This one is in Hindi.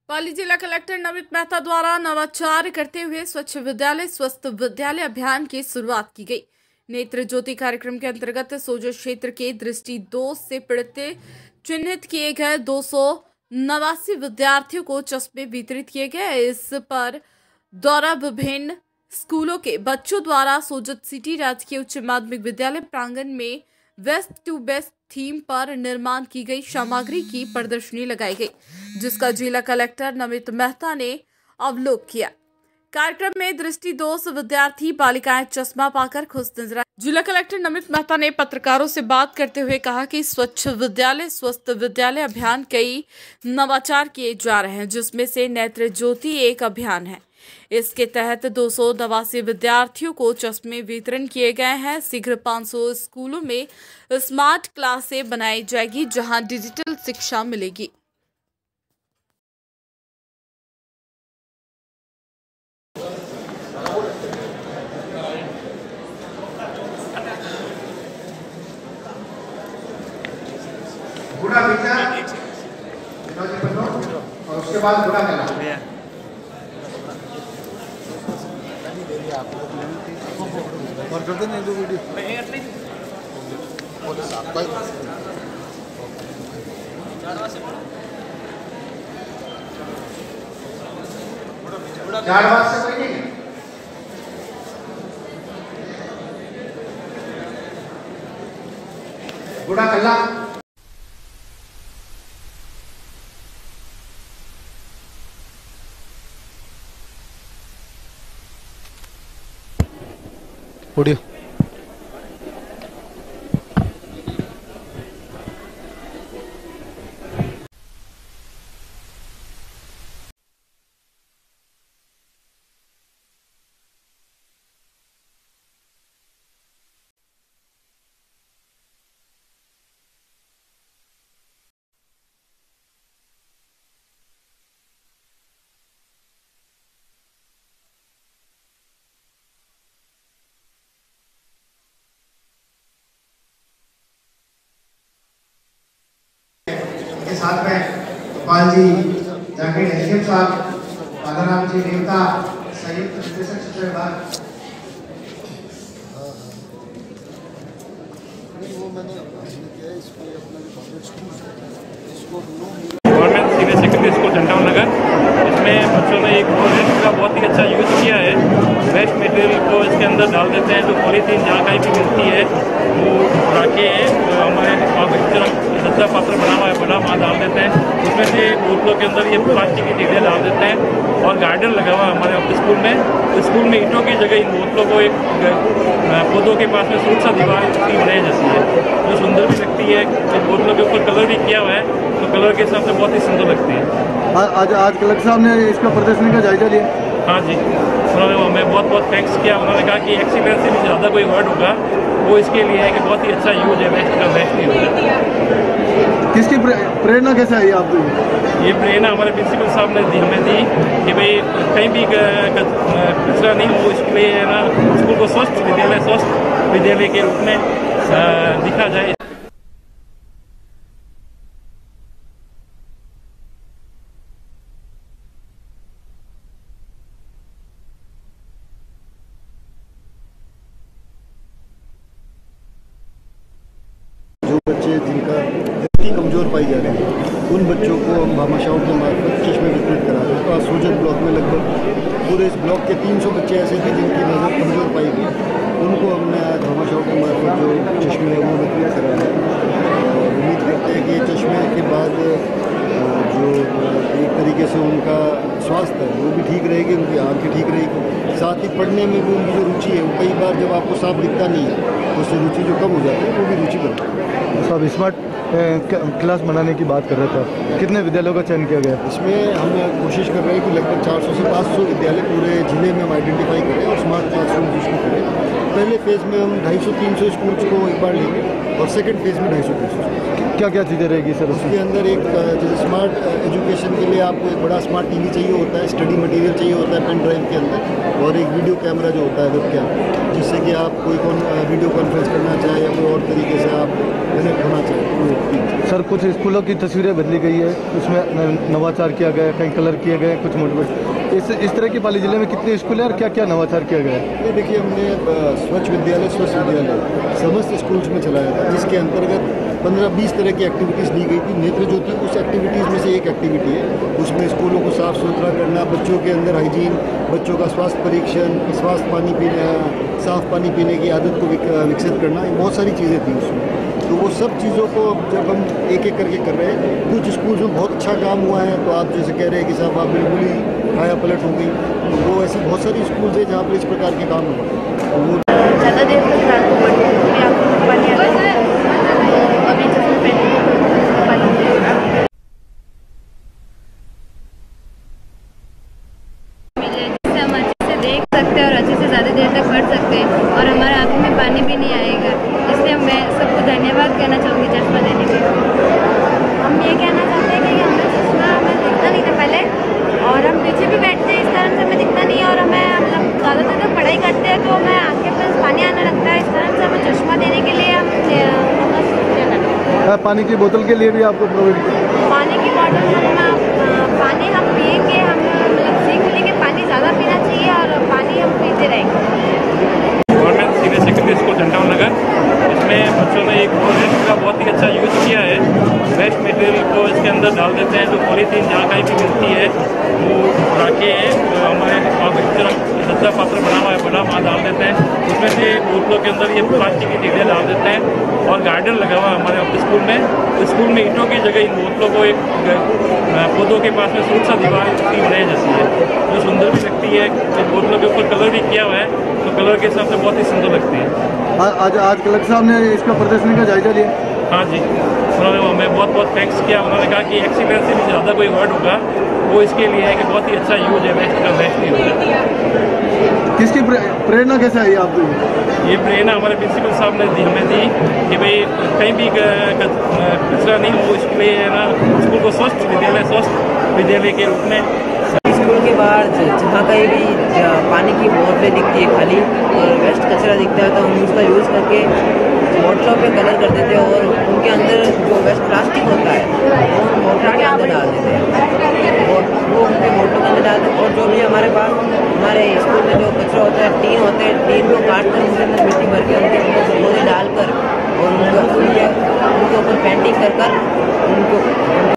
पाली जिला कलेक्टर नमित मेहता द्वारा नवाचार करते हुए स्वच्छ विद्यालय स्वस्थ विद्यालय अभियान की शुरुआत की गई। नेत्र ज्योति कार्यक्रम के अंतर्गत सोजो क्षेत्र के दृष्टि दोष से पीड़ित चिन्हित किए गए 289 विद्यार्थियों को चश्मे वितरित किए गए। इस पर दौरा विभिन्न स्कूलों के बच्चों द्वारा सोजत सिटी राजकीय उच्च माध्यमिक विद्यालय प्रांगण में वेस्ट टू बेस्ट थीम पर निर्माण की गई सामग्री की प्रदर्शनी लगाई गई, जिसका जिला कलेक्टर नमित मेहता ने अवलोकन किया। कार्यक्रम में दृष्टि दोष विद्यार्थी बालिकाएं चश्मा पाकर खुश नजर आई। जिला कलेक्टर नमित मेहता ने पत्रकारों से बात करते हुए कहा कि स्वच्छ विद्यालय स्वस्थ विद्यालय अभियान कई नवाचार किए जा रहे हैं, जिसमें से नेत्र ज्योति एक अभियान है। इसके तहत 289 विद्यार्थियों को चश्मे वितरण किए गए हैं। शीघ्र 500 स्कूलों में स्मार्ट क्लासें बनाई जाएगी, जहां डिजिटल शिक्षा मिलेगी। गुड़ा विचार और उसके बाद गुड़ा करना और कर देना दो वीडियो। चार बार से कोई नहीं गुड़ा कल्ला ऑडियो के साथ में गोपाल जी, जाकेट एसडीएम साहब, पालाराम जी देवता, संयुक्त निर्देशक शिक्षा विभाग। Government senior secondary school Jhandawan Nagar, इसमें बच्चों ने एक वेस्ट का बहुत ही अच्छा यूज किया है। वेस्ट मटेरियल को इसके अंदर डाल देते हैं, जो पॉलीथीन जहाँ कहीं भी मिलती है वो राखें हैं, हमारे दत्ता पात्र बना हुआ है, बड़ा वहाँ डाल देते हैं। उसमें से बोतलों के अंदर ये प्लास्टिक की चीज़ें डाल देते हैं और गार्डन लगा हुआ है हमारे स्कूल में। तो स्कूल में ईंटों की जगह इन बोतलों को एक पौधों के पास में सुरक्षा दीवार की बनाई जाती है, जो सुंदर भी लगती है। इन बोतलों के ऊपर कलर भी किया हुआ है, तो कलर के हिसाब से बहुत ही सुंदर लगती है। आज कलेक्टर साहब ने इसका प्रदर्शनी का जायजा लिया। हाँ जी, उन्होंने हमें बहुत बहुत थैंक्स किया। उन्होंने कहा कि एक्सीलेंस से भी ज़्यादा कोई वर्ड होगा वो इसके लिए है कि बहुत ही अच्छा यूज है वेस्ट का, वेस्ट यूज है। किसकी प्रेरणा कैसे आई आपको? ये प्रेरणा हमारे प्रिंसिपल साहब ने हमें दी कि भाई कहीं भी कचरा नहीं हो, इसके लिए ना स्कूल को स्वस्थ विद्यालय के रूप में दिखा जाए। जो बच्चे जिनका दृष्टि कमज़ोर पाई जा रही है, उन बच्चों को हम भामाशाहों के मार्फत चश्मे वितरित कराते हैं। तो आज सोजत ब्लॉक में लगभग पूरे इस ब्लॉक के 300 बच्चे ऐसे थे जिनकी नज़र कमज़ोर पाई गई, उनको हमने आज भामाशाहों के मार्फत जो चश्मे हैं वो वितरित कराए हैं। और उम्मीद करते हैं कि ये चश्मे के बाद जो एक तरीके से उनका स्वास्थ्य है वो भी ठीक रहेगी, उनकी आँखें ठीक रहेगी, साथ ही पढ़ने में भी उनकी जो रुचि है वो कई बार जब आपको साफ दिखता नहीं है तो उससे रुचि जो कम हो जाती है वो भी रुचि बढ़ती है। सब स्मार्ट क्लास बनाने की बात कर रहे थे, कितने विद्यालयों का चयन किया गया? इसमें हम कोशिश कर रहे हैं कि लगभग 400 से 500 विद्यालय पूरे जिले में हम आइडेंटिफाई करें और स्मार्ट क्लासरूम जिसको करें। पहले फेज़ में हम 250-300 स्कूल्स को एक बार लेंगे और सेकंड फेज़ में 250-300। क्या क्या चीज़ें रहेगी सर उसके अंदर? एक जैसे स्मार्ट एजुकेशन के लिए आपको एक बड़ा स्मार्ट टीवी चाहिए होता है, स्टडी मटेरियल चाहिए होता है पेन ड्राइव के अंदर, और एक वीडियो कैमरा जो होता है वेब कैम, जिससे कि आप कोई वीडियो कॉन्फ्रेंस करना चाहे या कोई और तरीके से आप कनेक्ट होना चाहें सर कुछ स्कूलों की तस्वीरें बदली गई है, उसमें नवाचार किया गया है, कहीं कलर किए गए हैं, कुछ मोटिवेट इस तरह की पाली जिले में कितने स्कूल हैं और क्या क्या नवाचार किया गया है? ये देखिए, हमने स्वच्छ विद्यालय समस्त स्कूल्स में चलाया था, जिसके अंतर्गत 15-20 तरह की एक्टिविटीज़ दी गई थी। नेत्र ज्योति उस एक्टिविटीज़ में से एक एक्टिविटी है। उसमें स्कूलों को साफ़ सुथरा करना, बच्चों के अंदर हाइजीन, बच्चों का स्वास्थ्य परीक्षण, साफ़ पानी पीने की आदत को विकसित करना, ये बहुत सारी चीज़ें थी उसमें। तो वो सब चीज़ों को जब हम एक एक करके कर रहे हैं, कुछ स्कूल्स में बहुत अच्छा काम हुआ है, तो आप जैसे कह रहे हैं कि साहब आप बिल्कुल ही खाया पलट हो गई, तो वो ऐसी बहुत सारी स्कूल्स हैं जहाँ पर इस प्रकार के काम हुआ है। तो वो ज़्यादा देर तक रात को पढ़ने भी आपको पानी आता है, तो अभी जैसे पानी जिससे हम अच्छे से देख सकते हैं और अच्छे से ज़्यादा देर तक पढ़ सकते हैं और हमारे आँखों में पानी भी नहीं आएगा। इसलिए मैं सबको धन्यवाद कहना चाहूँगी चश्मा देने के लिए। हम ये कहना चाहते हैं कि हमें चश्मा हमें दिखता नहीं था पहले, और हम पीछे भी बैठते हैं, इस कारण से हमें दिखता नहीं है, और हमें मतलब ज़्यादातर जब पढ़ाई करते हैं तो हमें आँखें पर पानी आने लगता है। इस कारण से हमें चश्मा देने के लिए हम पानी की बोतल के लिए भी आपको प्रोवाइड पानी की बॉटल पानी हम पिएंगे, हम मतलब सीख मिलेंगे पानी ज़्यादा पीना चाहिए और पानी हम पीते रहेंगे। Government senior secondary school Jhandawan Nagar, इसमें बच्चों ने एक वेस्ट का बहुत ही अच्छा यूज़ किया है। वेस्ट मटेरियल को इसके अंदर डाल देते हैं, जो पॉलीथीन जहाँ कहीं भी मिलती है वो उड़ा के हमारे सच्चा पात्र बना हुआ है, बड़ा वहाँ डाल देते हैं। उसमें से बोतलों के अंदर ये प्लास्टिक की चीज़ें डाल देते हैं, और गार्डन लगा हुआ है हमारे स्कूल में। स्कूल में ईंटों की जगह इन बोतलों को एक पौधों के पास में सुरक्षा दीवार की बनाई जैसी है, जो सुंदर भी लगती है। इन बोतलों के ऊपर कलर भी किया हुआ है, तो कलर के हिसाब से बहुत ही सुंदर लगती है। आज कलेक्टर साहब ने इसका प्रदर्शनी का जायजा लिया? हाँ जी, उन्होंने हमें बहुत बहुत थैंक्स किया। उन्होंने कहा कि एक्सीलेंस से भी ज़्यादा कोई वर्ड होगा वो इसके लिए है कि बहुत ही अच्छा यूज है वेस्ट का, वेस्ट ही होगा। किसकी प्रेरणा कैसे आई आपको? ये प्रेरणा हमारे प्रिंसिपल साहब ने हमें दी कि भाई कहीं भी कचरा नहीं हो, इसके लिए है ना स्कूल को स्वस्थ विद्यालय के रूप में। स्कूल के बाहर जहाँ कहीं भी पानी की बोतलें दिखती है खाली और वेस्ट कचरा दिखता है, तो हम उसका यूज़ करके बोतलों पे कलर कर देते हैं और उनके अंदर जो वेस्ट प्लास्टिक होता है वो बोतलों के अंदर डाल देते हैं, और वो उनके बोतलों के अंदर डाल देते हैं। और जो भी